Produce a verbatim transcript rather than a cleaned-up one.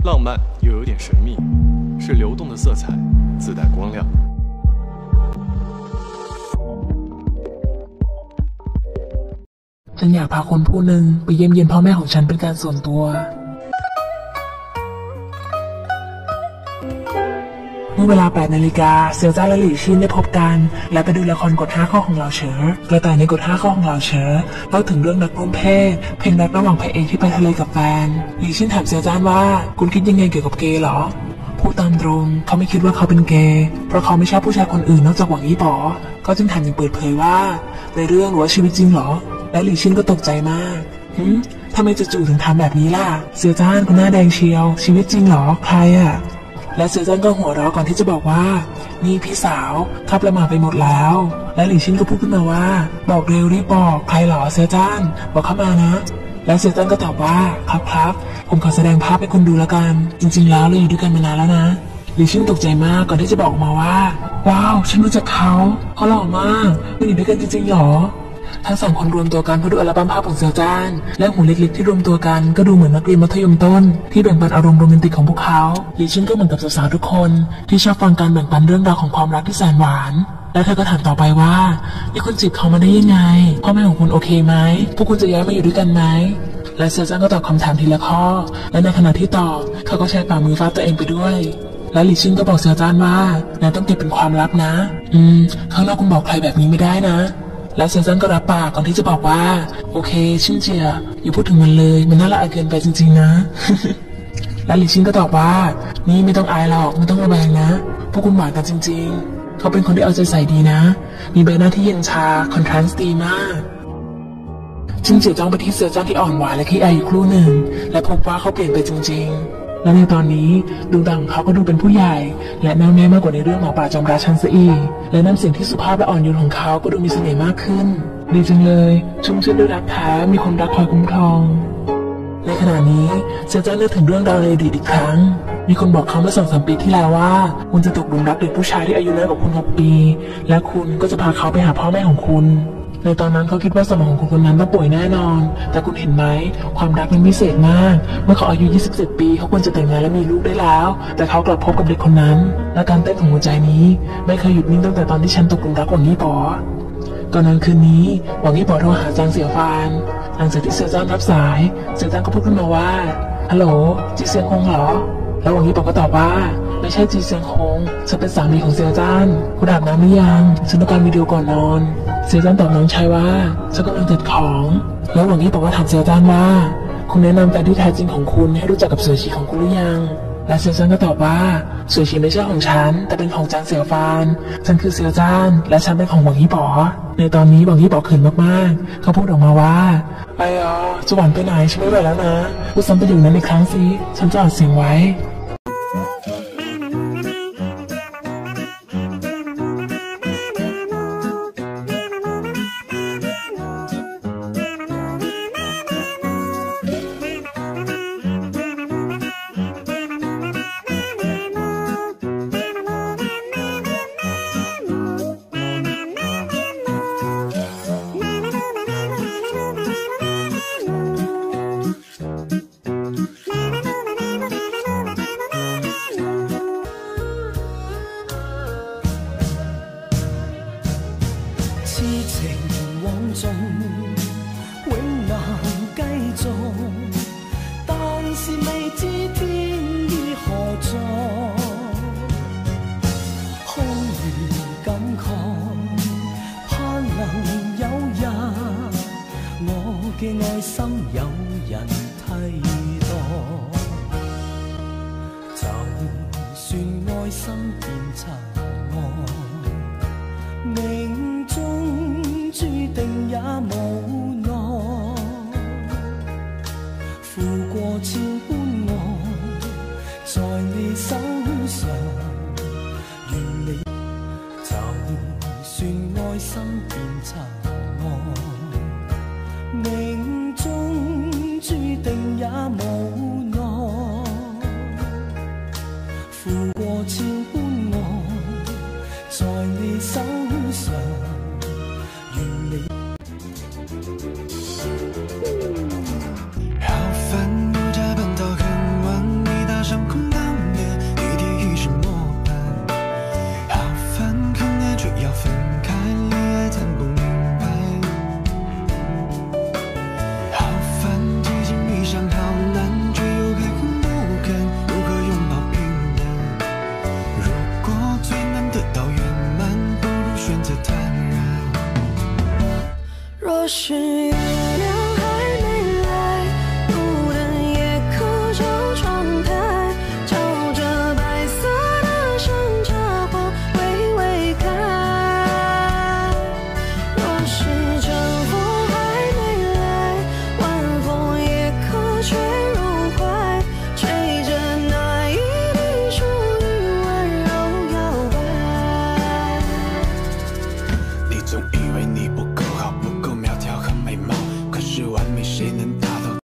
浪漫又有点神秘，是流动的色彩，自带光亮。 ฉันอยากพาคนผู้หนึ่งไปเยี่ยมเยียนพ่อแม่ของฉันเป็นการส่วนตัวเมื่อเวลาแปดนาฬิกาเซียวจ้าและหลี่ชินได้พบกันและไปดูละครกฎห้าข้อของเหล่าเฉิอกระต่ายในกฎห้าข้อของเหล่าเฉิอเล่าถึงเรื่องรักร่วมเพศเพลงรักระหว่างพระเอกที่ไปทะเลกับแฟนหลี่ชินถามเซียวจ้าว่าคุณคิดยังไงเกี่ยวกับเกย์หรอพูดตามตรงเขาไม่คิดว่าเขาเป็นเกย์เพราะเขาไม่ชอบผู้ชายคนอื่นนอกจากหวังยี่ป๋อเขาจึงถามอย่างเปิดเผยว่าในเรื่องหรือว่าชีวิตจริงหรอและหลี่ชินก็ตกใจมากหืมทำไมจู่ๆถึงทำแบบนี้ล่ะเซียวจ้านคุณหน้าแดงเชียวชีวิตจริงหรอใครอะและเซียวจ้านก็หัวเราะก่อนที่จะบอกว่านี่พี่สาวข้าประมาทไปหมดแล้วและหลี่ชินก็พูดขึ้นมาว่าบอกเร็วรีบบอกใครหรอเซียวจ้านบอกเข้ามานะและเซียวจ้านก็ตอบว่าครับครับผมขอแสดงภาพให้คุณดูแล้วกันจริงๆแล้วเราอยู่ด้วยกันมานานแล้วนะหลี่ชินตกใจมากก่อนที่จะบอกมาว่าว้าวฉันรู้จักเขาเขาหล่อมากเราอยู่ด้วยกันจริงๆหรอทั้งสองคนรวมตัวกันเพื่อดูอัลบั้มภาพของเซียวจ้านและหุ่นเล็กๆที่รวมตัวกันก็ดูเหมือนนักเรียนมัธยมต้นที่แบ่งปันอารมณ์โรแมนติกของพวกเขาหลี่ชินก็เหมือนกับสาวๆทุกคนที่ชอบฟังการแบ่งปันเรื่องราวของความรักที่แสนหวานและเธอก็ถามต่อไปว่านี่คุณจีบเขามาได้ยังไงพ่อแม่ของคุณโอเคไหมพวกคุณจะย้ายมาอยู่ด้วยกันไหมและเซียวจ้านก็ตอบคำถามทีละข้อและในขณะที่ตอบเขาก็ใช้ฝ่ามือฟาดตัวเองไปด้วยและหลี่ชินก็บอกเซียวจ้านว่านายต้องเก็บเป็นความลับนะอืมข้างนอกคุณบอกใครแบบนี้ไม่ได้นะและเซียวจ้านก็รับปากก่อนที่จะบอกว่าโอเคชินเจียอย่าพูดถึงมันเลยมันน่าละอายเกินไปจริงๆนะ และหลี่ชินก็ตอบว่านี่ไม่ต้องอายหรอกไม่ต้องระแวงนะพวกคุณหวานกันจริงๆเขาเป็นคนที่เอาใจใส่ดีนะมีใบหน้าที่เย็นชาคอนทราสต์ดีมากชินเจียจ้องไปที่เซียวจ้านที่อ่อนหวานและขี้อายอยู่ครู่หนึ่งและพบว่าเขาเปลี่ยนไปจริงๆและในตอนนี้ดวงตาของเขาก็ดูเป็นผู้ใหญ่และแน่วแน่มากกว่าในเรื่องหมอป่าจอมราชันซะอีกและน้ำเสียงที่สุภาพและอ่อนโยนของเขาก็ดูมีเสน่ห์มากขึ้นดีจังเลยชุ่มชื่นด้วยรักแท้มีคนรักคอยคุ้มครองในขณะนี้เซียวจ้านนึกถึงเรื่องราวในอดีตอีกครั้งมีคนบอกเขาเมื่อสองสามปีที่แล้วว่าคุณจะตกหลุมรักเด็กผู้ชายที่อายุน้อยกว่าคุณหกปีและคุณก็จะพาเขาไปหาพ่อแม่ของคุณในตอนนั้นเขาคิดว่าสมองของคนคนนั้นต้องป่วยแน่นอนแต่คุณเห็นไหมความรักมันพิเศษมากเมื่อเขาอายุยี่สิบเจ็ดปีเขาควรจะแต่งงานและมีลูกได้แล้วแต่เขากลับพบกับเด็กคนนั้นและการเต้นของหัวใจนี้ไม่เคยหยุดนิ่งตั้งแต่ตอนที่ฉันตกหลุมรักหวังยี่ป๋อก่อนนั้นคืนนี้หวังยี่ป๋อโทรหาจางเสี่ยวฟานหลังจากที่เสี่ยวจ้านรับสายเสี่ยวจ้านก็พูดขึ้นมาว่าฮัลโหลจีเซียงฮงเหรอแล้วหวังยี่ป๋อก็ตอบว่าไม่ใช่จีเซียงฮงฉันเป็นสามีของเสี่ยวจ้านคุณอาบน้ำหรือยังฉันต้องการวิดีโอก่อนนอนเซียวจ้านตอบน้องชายว่าฉันกำลังจัดของแล้วหวังยี่ป๋อก็ถามเซียวจ้านว่าคุณแนะนำแฟนที่แท้จริงของคุณให้รู้จักกับเสี่ยวฉีของคุณหรือยังและเซียวจ้านก็ตอบว่าเสี่ยวฉีไม่ใช่ของฉันแต่เป็นของจางเสี่ยวฟานฉันคือเซียวจ้านและฉันเป็นของหวังยี่ป๋อในตอนนี้หวังยี่ป๋อเขินมากๆเขาพูดออกมาว่าไอ้อ๋อจะหวานไปไหนฉันไม่ไหวแล้วนะพูดซ้ำประโยคนั้นอีกครั้งสิฉันจะอัดเสียงไว้